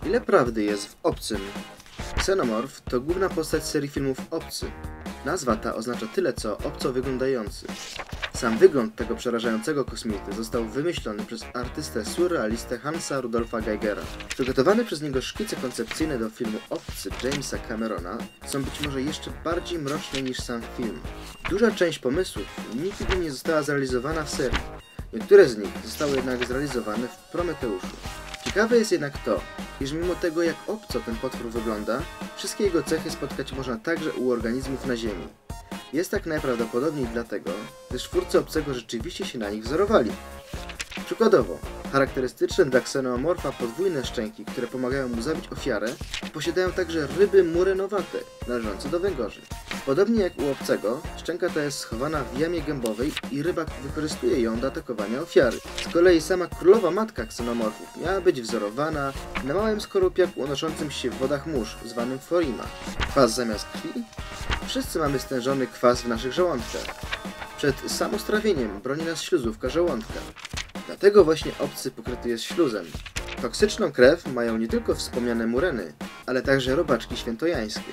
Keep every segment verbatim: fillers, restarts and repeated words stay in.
Ile prawdy jest w Obcym? Xenomorph to główna postać serii filmów Obcy. Nazwa ta oznacza tyle co obco wyglądający. Sam wygląd tego przerażającego kosmity został wymyślony przez artystę surrealistę Hansa Rudolfa Geigera. Przygotowane przez niego szkice koncepcyjne do filmu Obcy Jamesa Camerona są być może jeszcze bardziej mroczne niż sam film. Duża część pomysłów nigdy nie została zrealizowana w serii. Niektóre z nich zostały jednak zrealizowane w Prometeuszu. Ciekawe jest jednak to, iż mimo tego jak obco ten potwór wygląda, wszystkie jego cechy spotkać można także u organizmów na Ziemi. Jest tak najprawdopodobniej dlatego, gdyż twórcy Obcego rzeczywiście się na nich wzorowali. Przykładowo, charakterystyczne dla ksenomorfa podwójne szczęki, które pomagają mu zabić ofiarę, posiadają także ryby murenowate, należące do węgorzy. Podobnie jak u Obcego, szczęka ta jest schowana w jamie gębowej i rybak wykorzystuje ją do atakowania ofiary. Z kolei sama królowa matka ksenomorfów miała być wzorowana na małym skorupiaku unoszącym się w wodach mórz, zwanym Forima. Kwas zamiast krwi? Wszyscy mamy stężony kwas w naszych żołądkach. Przed samostrawieniem broni nas śluzówka żołądka. Dlatego właśnie obcy pokryty jest śluzem. Toksyczną krew mają nie tylko wspomniane mureny, ale także robaczki świętojańskie.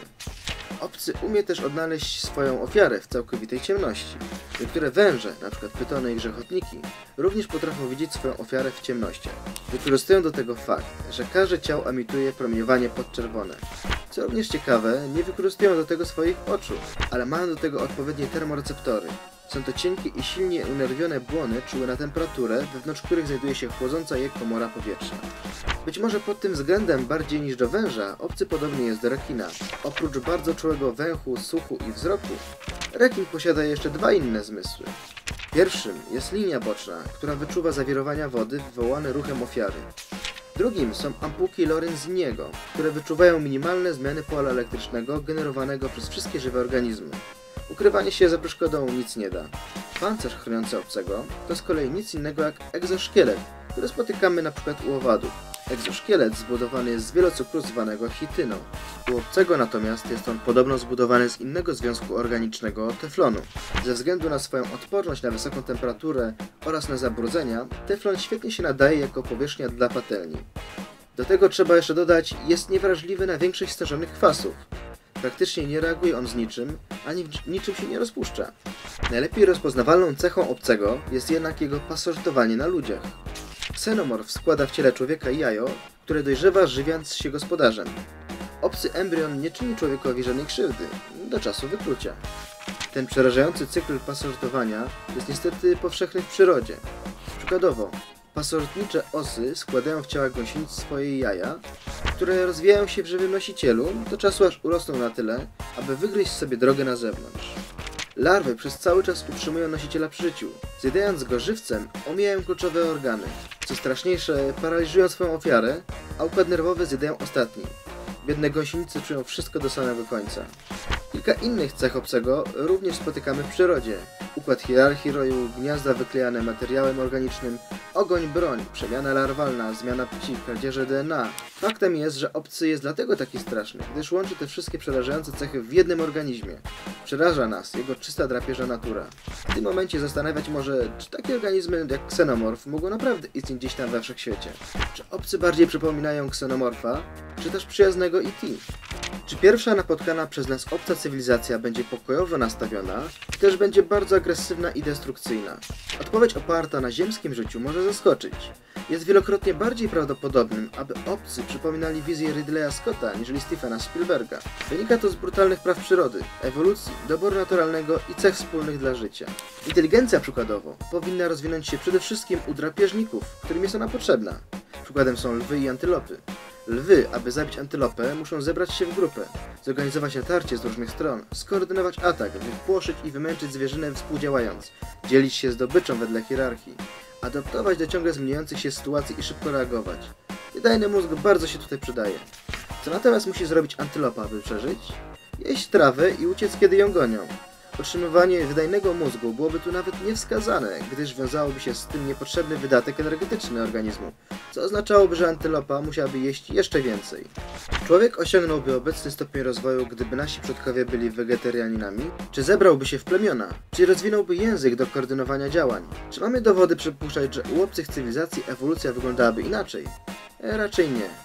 Obcy umie też odnaleźć swoją ofiarę w całkowitej ciemności. Niektóre węże, np. pytony i grzechotniki, również potrafią widzieć swoją ofiarę w ciemnościach. Wykorzystują do tego fakt, że każde ciało emituje promieniowanie podczerwone. Co również ciekawe, nie wykorzystują do tego swoich oczu, ale mają do tego odpowiednie termoreceptory. Są to cienkie i silnie unerwione błony czułe na temperaturę, wewnątrz których znajduje się chłodząca je komora powietrzna. Być może pod tym względem bardziej niż do węża, obcy podobnie jest do rekina. Oprócz bardzo czułego węchu, słuchu i wzroku, rekin posiada jeszcze dwa inne zmysły. Pierwszym jest linia boczna, która wyczuwa zawirowania wody wywołane ruchem ofiary. Drugim są ampułki Lorenziniego, które wyczuwają minimalne zmiany pola elektrycznego generowanego przez wszystkie żywe organizmy. Ukrywanie się za przeszkodą nic nie da. Pancerz chroniący obcego to z kolei nic innego jak egzoszkielet, który spotykamy np. u owadów. Egzoszkielet zbudowany jest z wielocukru zwanego chityną. U obcego natomiast jest on podobno zbudowany z innego związku organicznego teflonu. Ze względu na swoją odporność na wysoką temperaturę oraz na zabrudzenia, teflon świetnie się nadaje jako powierzchnia dla patelni. Do tego trzeba jeszcze dodać, jest niewrażliwy na większość stężonych kwasów. Praktycznie nie reaguje on z niczym, ani niczym się nie rozpuszcza. Najlepiej rozpoznawalną cechą obcego jest jednak jego pasożytowanie na ludziach. Ksenomorf składa w ciele człowieka jajo, które dojrzewa żywiąc się gospodarzem. Obcy embrion nie czyni człowiekowi żadnej krzywdy, do czasu wyklucia. Ten przerażający cykl pasożytowania jest niestety powszechny w przyrodzie. Przykładowo, pasożytnicze osy składają w ciałach gąsienic swoje jaja, które rozwijają się w żywym nosicielu do czasu aż urosną na tyle, aby wygryźć sobie drogę na zewnątrz. Larwy przez cały czas utrzymują nosiciela przy życiu. Zjadając go żywcem, omijają kluczowe organy. Co straszniejsze, paraliżują swoją ofiarę, a układ nerwowy zjadają ostatni. Biedne gąsienice czują wszystko do samego końca. Kilka innych cech obcego również spotykamy w przyrodzie. Układ hierarchii roju, gniazda wyklejane materiałem organicznym, ogoń, broń, przemiana larwalna, zmiana płci, kradzieże D N A. Faktem jest, że obcy jest dlatego taki straszny, gdyż łączy te wszystkie przerażające cechy w jednym organizmie. Przeraża nas jego czysta drapieża natura. W tym momencie zastanawiać może, czy takie organizmy jak ksenomorf mogą naprawdę istnieć gdzieś tam we wszechświecie. Czy obcy bardziej przypominają ksenomorfa, czy też przyjaznego E T? Czy pierwsza napotkana przez nas obca cywilizacja będzie pokojowo nastawiona, czy też będzie bardzo agresywna i destrukcyjna? Odpowiedź oparta na ziemskim życiu może zaskoczyć. Jest wielokrotnie bardziej prawdopodobnym, aby obcy przypominali wizję Ridleya Scotta niżeli Stephena Spielberga. Wynika to z brutalnych praw przyrody, ewolucji, doboru naturalnego i cech wspólnych dla życia. Inteligencja przykładowo powinna rozwinąć się przede wszystkim u drapieżników, którym jest ona potrzebna. Przykładem są lwy i antylopy. Lwy, aby zabić antylopę, muszą zebrać się w grupę, zorganizować natarcie z różnych stron, skoordynować atak, wypłoszyć i wymęczyć zwierzynę współdziałając, dzielić się zdobyczą wedle hierarchii, adaptować do ciągle zmieniających się sytuacji i szybko reagować. Wydajny mózg bardzo się tutaj przydaje. Co natomiast musi zrobić antylopa, aby przeżyć? Jeść trawę i uciec, kiedy ją gonią. Otrzymywanie wydajnego mózgu byłoby tu nawet niewskazane, gdyż wiązałoby się z tym niepotrzebny wydatek energetyczny organizmu, co oznaczałoby, że antylopa musiałaby jeść jeszcze więcej. Człowiek osiągnąłby obecny stopień rozwoju, gdyby nasi przodkowie byli wegetarianinami? Czy zebrałby się w plemiona? Czy rozwinąłby język do koordynowania działań? Czy mamy dowody przypuszczać, że u obcych cywilizacji ewolucja wyglądałaby inaczej? E, raczej nie.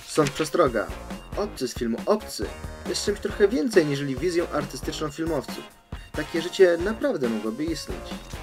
Stąd przestroga. Obcy z filmu Obcy jest czymś trochę więcej niż wizją artystyczną filmowców. Takie życie naprawdę mogłoby istnieć.